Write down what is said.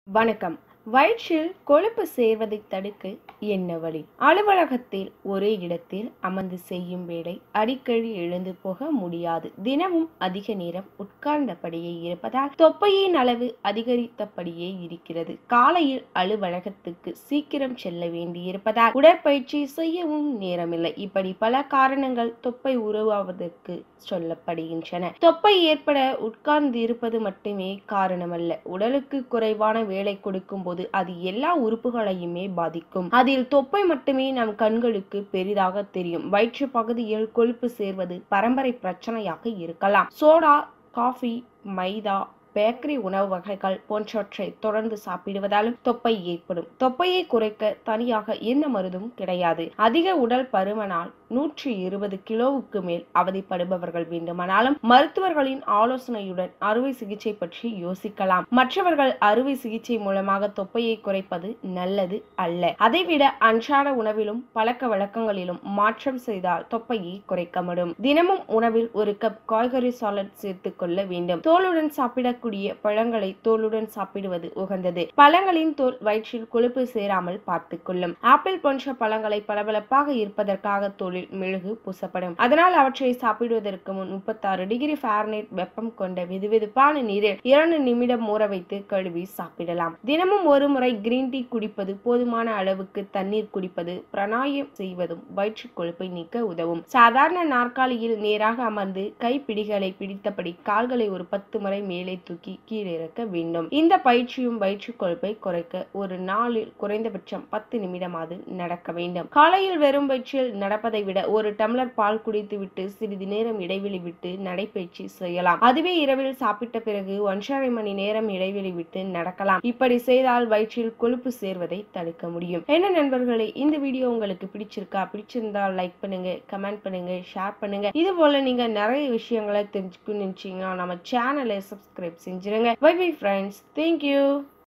வணக்கம். வயிற்றில் கொழுப்பு சேர்வதை தடுக்க என்ன வழி? அலுவலகத்தில் ஒரே இடத்தில் அமர்ந்து செய்யும் வேலை அடிக்கடி எழுந்து போக முடியாது. தினமும் அதிக நேரம் உட்கார்ந்தபடியே இருப்பதால் தொப்பையின் அளவு அதிகரித்தபடியே இருக்கிறது. காலையில் அலுவலகத்துக்கு சீக்கிரம் செல்ல வேண்டியிருப்பதால் உடற்பயிற்சி செய்யவும் நேரமில்லை. இப்படி பல காரணங்கள் தொப்பை உருவாவதற்கு சொல்லப்படுகின்றன. தொப்பை ஏற்பட உட்கார்ந்து இருப்பது மட்டுமே காரணமல்ல. உடலுக்கு குறைவான வேலை கொடுக்கும் போது அது எல்லா உறுப்புகளையுமே பாதிக்கும். அதில் தொப்பை மட்டுமே நம் கண்களுக்கு பெரிதாக தெரியும். வயிற்று பகுதியில் கொழுப்பு சேர்வது பரம்பரை பிரச்சனையாக இருக்கலாம். சோடா, காஃபி, மைதா, பேக்கரி உணவு வகைகள் போன்றவற்றை தொடர்ந்து சாப்பிடுவதாலும் தொப்பை ஏற்படும். தொப்பையை குறைக்க தனியாக எந்த மருந்தும் கிடையாது. அதிக உடல் பருமனால் 120 கிலோவுக்கு மேல் அவதிப்படுபவர்கள் வேண்டுமானாலும் மருத்துவர்களின் ஆலோசனையுடன் அறுவை சிகிச்சை பற்றி யோசிக்கலாம். மற்றவர்கள் அறுவை சிகிச்சை மூலமாக தொப்பையை குறைப்பது நல்லது அல்ல. அதைவிட அன்றாட உணவிலும் பழக்க வழக்கங்களிலும் மாற்றம் செய்தால் தொப்பையை குறைக்க முடியும். தினமும் உணவில் ஒரு கப் காய்கறி சாலட் சேர்த்துக் கொள்ள வேண்டும். தோலுடன் சாப்பிடக்கூடிய பழங்களை தோலுடன் சாப்பிடுவது உகந்தது. பழங்களின் தோல் வயிற்றில் கொழுப்பு சேராமல் பார்த்துக் கொள்ளும். ஆப்பிள் போன்ற பழங்களை பளபளப்பாக இருப்பதற்காக தோலில் மெழுகு பூசப்படும். அதனால் அவற்றை சாப்பிடுவதற்கு முன் 36 டிகிரி ஃபாரன்ஹீட் வெப்பம் கொண்ட வெதுவெதுப்பான நீரில் 2 நிமிடம் ஊற வைத்து கழுவி சாப்பிடலாம். தினமும் ஒரு முறை கிரீன் டீ குடிப்பது, போதுமான அளவுக்கு தண்ணீர் குடிப்பது, பிராணாயாமம் செய்வதும் வயிற்று கொழுப்பை நீக்க உதவும். சாதாரண நாற்காலியில் நேராக அமர்ந்து கைப்பிடிகளை பிடித்தபடி கால்களை ஒரு 10 முறை மேலே தூக்கி கீழிறக்க வேண்டும். இந்த பயிற்சியும் வயிற்று கொழுப்பை குறைக்க ஒரு நாளில் குறைந்தபட்சம் 10 நிமிடமாவது நடக்க வேண்டும். காலையில் வெறும் வயிற்றில் நடப்பதை விட ஒரு டம்ளர் பால் குடித்து விட்டு சிறிது நேரம் இடைவெளி விட்டு நடைபயிற்சி செய்யலாம். அதுவே இரவில் சாப்பிட்ட பிறகு 1.5 மணி நேரம் இடைவெளி விட்டு நடக்கலாம். இப்படி செய்தால் வயிற்றில் கொழுப்பு சேர்வதை தடுக்க முடியும். என்ன நண்பர்களே, இந்த வீடியோ உங்களுக்கு பிடிச்சிருந்தால் லைக் பண்ணுங்க, கமெண்ட் பண்ணுங்க, ஷேர் பண்ணுங்க. இது போல நீங்க நிறைய விஷயங்களை தெரிஞ்சுக்கணும்னு நினைச்சீங்கன்னா நம்ம சேனலை சப்ஸ்கிரைப் செஞ்சிருங்க. Bye bye friends. தேங்க்யூ.